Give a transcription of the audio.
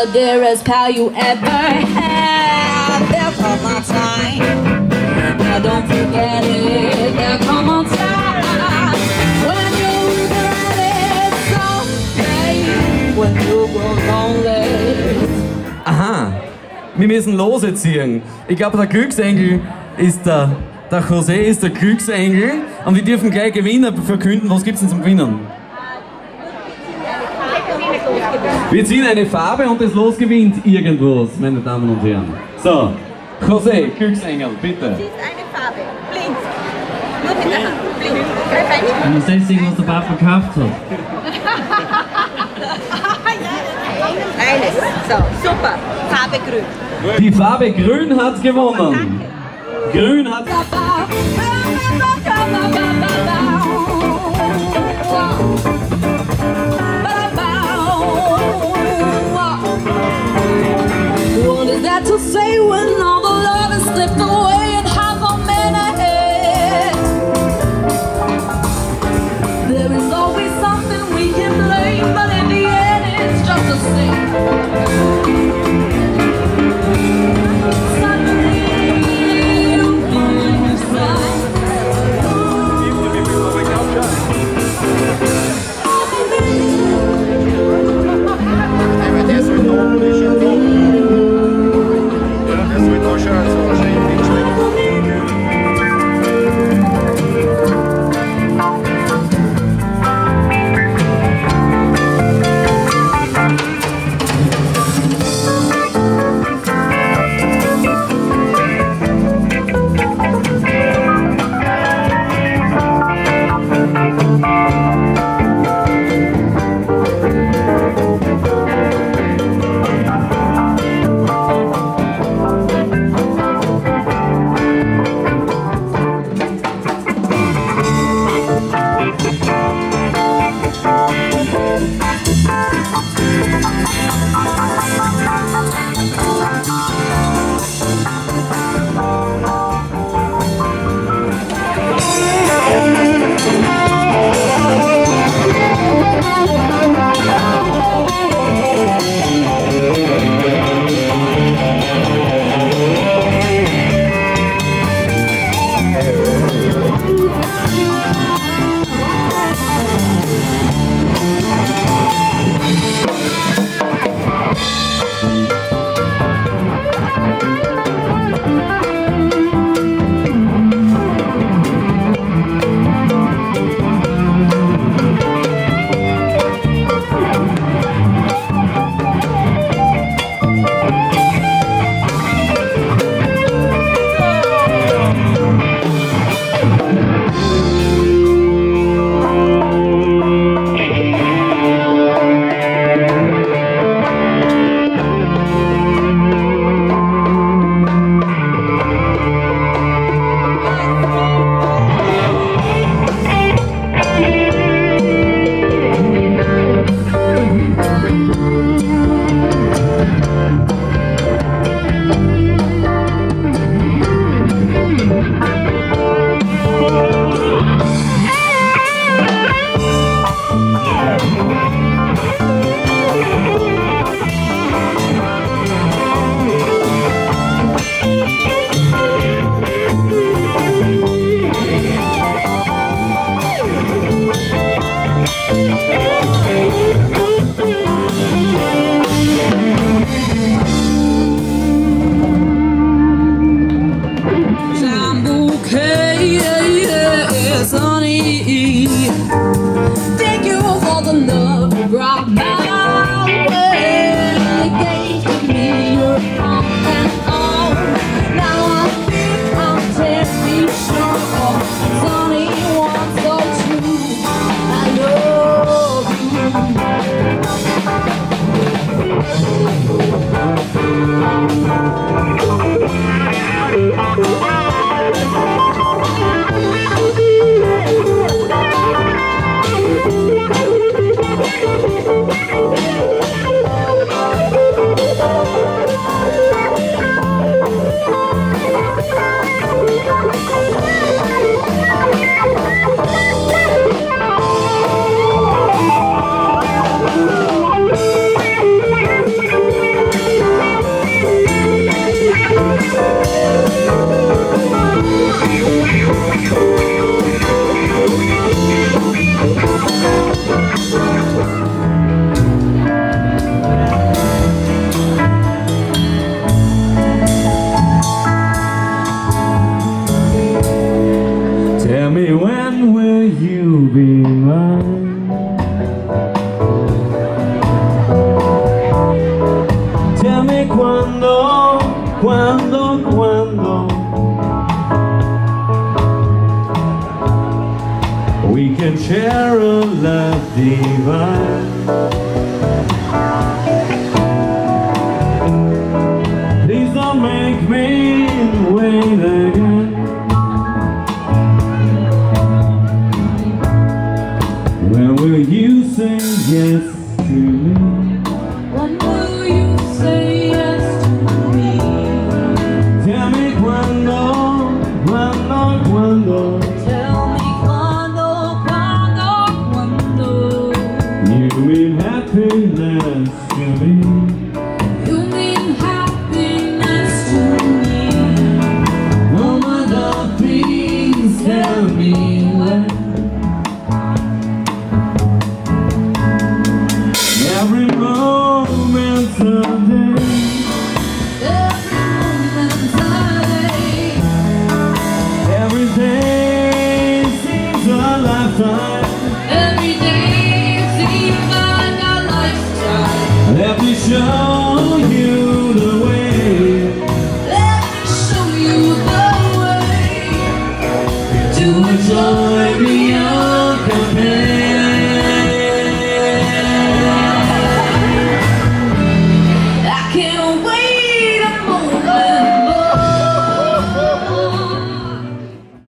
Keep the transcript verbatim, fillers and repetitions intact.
the dearest pal you ever had. There'll come a time, now don't forget it. There'll come a time when you regret it someday, when you grow lonely. Aha, wir müssen losziehen. Ich glaube, der Glücksengel ist der, der José ist der Glücksengel und wir dürfen gleich Gewinner verkünden. Was gibt's denn zum Gewinnen? Wir ziehen eine Farbe und das Los gewinnt irgendwas, meine Damen und Herren. So, José, Glücksengel, bitte. Ziehst eine Farbe, blind. Nur mit der Hand, blind. Greif ein. Du musst sehen, was der Papa gekauft hat. Eines. So, super. Farbe grün. Die Farbe Grün hat gewonnen. Grün hat... What is that to say when all the love is slipped away and half a minute? There is always something we can blame, but in the end it's just the same. Cuando, cuando we can share a love divine. Please don't make me wait again. When will you say yes to me? When will you say yes to me? Tell me cuando, cuando, cuando Tell me cuando, cuando, cuando you mean happiness to me. you mean happiness to me. Oh my God, please tell me when. Every moment's a day. Every moment's a day. Every day seems a lifetime. Every day seems like a lifetime. Let me show you the way Let me show you the way to enjoy beyond compare.